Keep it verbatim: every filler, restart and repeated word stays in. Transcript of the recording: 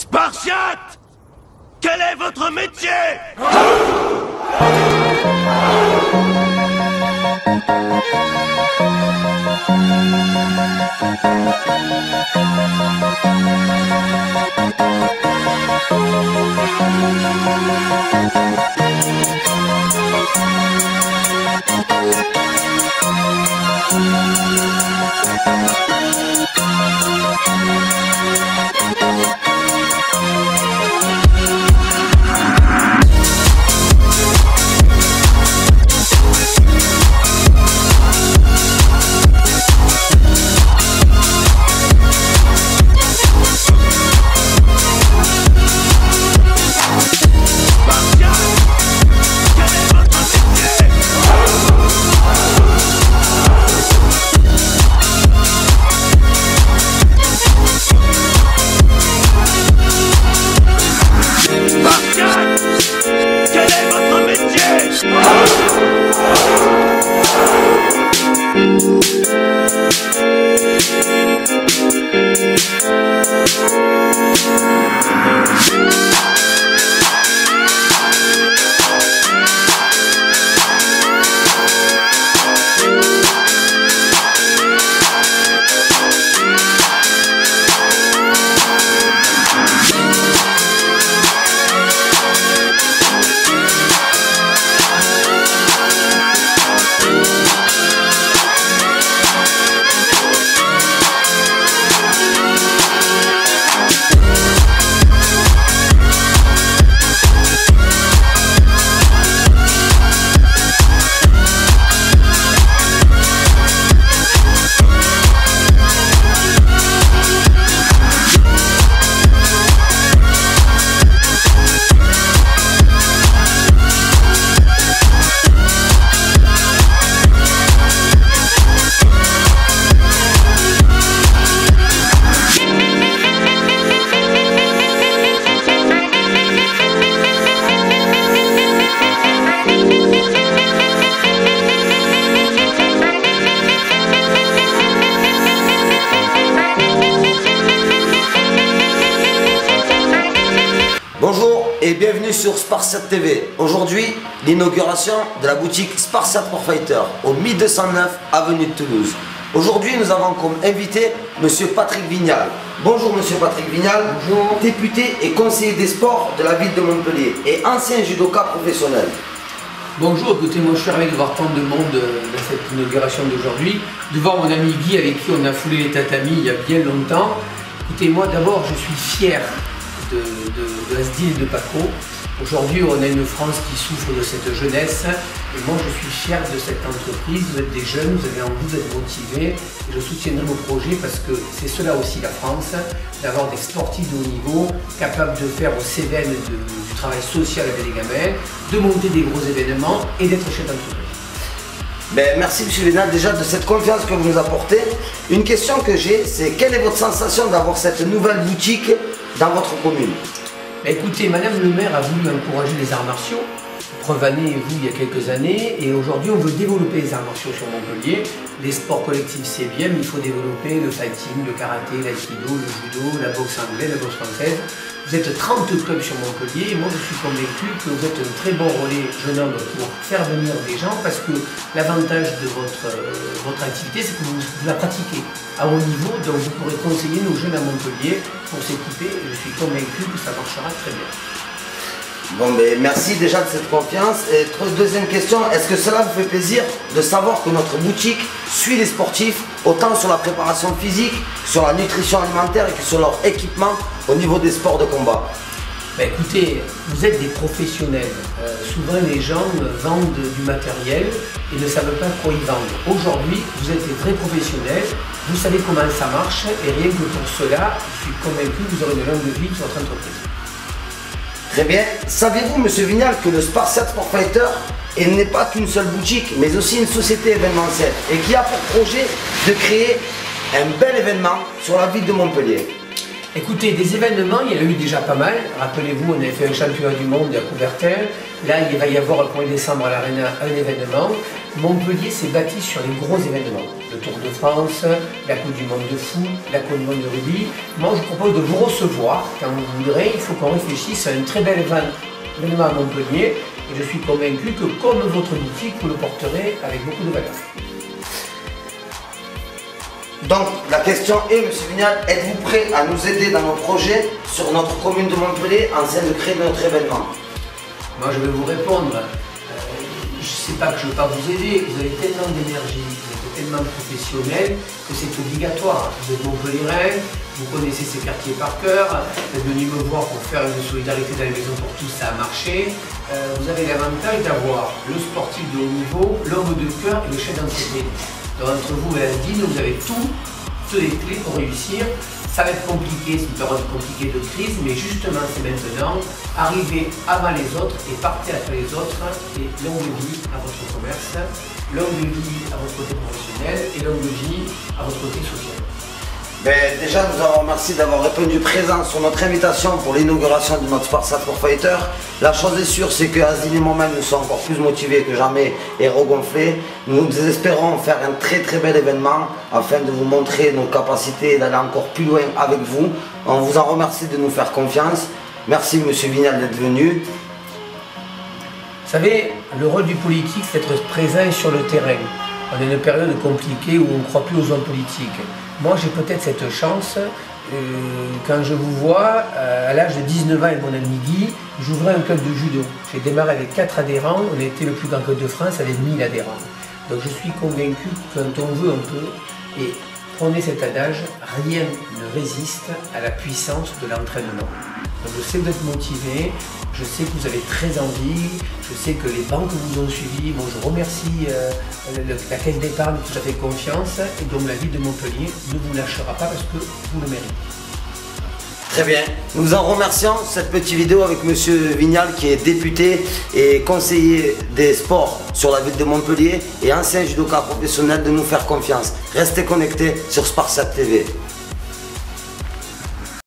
Spartiate! Quel est votre métier? Bonjour et bienvenue sur Spartiate T V. Aujourd'hui, l'inauguration de la boutique Spartiate for Fighter au mille deux cent neuf avenue de Toulouse. Aujourd'hui, nous avons comme invité Monsieur Patrick Vignal. Bonjour Monsieur Patrick Vignal. Bonjour. Député et conseiller des sports de la ville de Montpellier et ancien judoka professionnel. Bonjour, écoutez, moi je suis ravi de voir tant de monde dans cette inauguration d'aujourd'hui, de voir mon ami Guy avec qui on a foulé les tatamis il y a bien longtemps. Écoutez, moi d'abord je suis fier de, de, de Asdil et de Paco. Aujourd'hui on a une France qui souffre de cette jeunesse et moi je suis fier de cette entreprise. Vous êtes des jeunes, vous avez envie d'être motivés et je soutiendrai vos projets parce que c'est cela aussi la France, d'avoir des sportifs de haut niveau capables de faire au Cévennes de, du travail social avec les gamins, de monter des gros événements et d'être chef d'entreprise. Ben, merci Monsieur Vignal déjà de cette confiance que vous nous apportez. Une question que j'ai, c'est quelle est votre sensation d'avoir cette nouvelle boutique dans votre commune? Ben, écoutez, Madame le maire a voulu encourager les arts martiaux. Preuve année, vous, il y a quelques années, et aujourd'hui on veut développer les arts martiaux sur Montpellier. Les sports collectifs c'est bien, mais il faut développer le fighting, le karaté, l'aïkido, le judo, la boxe anglaise, la boxe française. Vous êtes trente clubs sur Montpellier et moi je suis convaincu que vous êtes un très bon relais jeune homme pour faire venir des gens parce que l'avantage de votre, euh, votre activité c'est que vous, vous la pratiquez à haut niveau, donc vous pourrez conseiller nos jeunes à Montpellier pour s'équiper et je suis convaincu que ça marchera très bien. Bon, ben, merci déjà de cette confiance. Et deuxième question, est-ce que cela vous fait plaisir de savoir que notre boutique suit les sportifs autant sur la préparation physique, sur la nutrition alimentaire et que sur leur équipement au niveau des sports de combat? Ben écoutez, vous êtes des professionnels. Euh, souvent les gens vendent du matériel et ne savent pas quoi y vendre. Aujourd'hui, vous êtes des vrais professionnels, vous savez comment ça marche et rien que pour cela, je suis convaincu que vous aurez une longue vie sur votre entreprise. Très bien. Saviez-vous, Monsieur Vignal, que le Spartiate for Fighter n'est pas qu'une seule boutique, mais aussi une société événementielle et qui a pour projet de créer un bel événement sur la ville de Montpellier? Écoutez, des événements, il y en a eu déjà pas mal. Rappelez-vous, on avait fait un championnat du monde à Coubertin. Là, il va y avoir le premier décembre à l'Arena un événement. Montpellier s'est bâti sur les gros événements. le Tour de France, la Coupe du Monde de foot, la Coupe du Monde de rugby. Moi, je vous propose de vous recevoir quand vous voudrez. Il faut qu'on réfléchisse à un très bel événement à Montpellier. Et je suis convaincu que, comme votre boutique, vous le porterez avec beaucoup de valeur. Donc la question est, monsieur Vignal, êtes-vous prêt à nous aider dans nos projets sur notre commune de Montpellier en train de créer notre événement? Moi, je vais vous répondre. Euh, je ne sais pas que je ne veux pas vous aider. Vous avez tellement d'énergie, vous êtes tellement professionnel que c'est obligatoire. Vous êtes Montpellierin, vous connaissez ces quartiers par cœur. Vous êtes venu me voir pour faire une solidarité dans les maisons pour tous, ça a marché. Euh, vous avez l'avantage d'avoir le sportif de haut niveau, l'homme de cœur et le chef d'entreprise. Donc entre vous et Asdine, vous avez tout, toutes les clés pour réussir. Ça va être compliqué, c'est une période compliquée de crise, mais justement c'est maintenant. Arrivez avant les autres et partez après les autres. Et longue vie à votre commerce, longue vie à votre côté professionnel et longue vie à votre côté social. Ben, déjà, nous avons remercié d'avoir répondu présent sur notre invitation pour l'inauguration de notre Sparsat Warfighter. La chose est sûre, c'est que Asdine et moi-même nous sommes encore plus motivés que jamais et regonflés. Nous espérons faire un très très bel événement afin de vous montrer nos capacités et d'aller encore plus loin avec vous. On vous en remercie de nous faire confiance. Merci monsieur Vignal d'être venu. Vous savez, le rôle du politique, c'est d'être présent sur le terrain. On est une période compliquée où on ne croit plus aux hommes politiques. Moi, j'ai peut-être cette chance, euh, quand je vous vois, euh, à l'âge de dix-neuf ans avec mon ami Guy, j'ouvrais un club de judo. J'ai démarré avec quatre adhérents, on était le plus grand club de France avec mille adhérents. Donc je suis convaincu que quand on veut, on peut. Et prenez cet adage, rien ne résiste à la puissance de l'entraînement. Donc je sais que vous êtes motivé, je sais que vous avez très envie, je sais que les banques vous ont suivi. Bon, je remercie euh, le, la caisse d'épargne qui vous a fait confiance et donc la ville de Montpellier ne vous lâchera pas parce que vous le méritez. Très bien. Nous en remercions cette petite vidéo avec monsieur Vignal qui est député et conseiller des sports sur la ville de Montpellier et ancien judoka professionnel de nous faire confiance. Restez connectés sur Sparsat T V.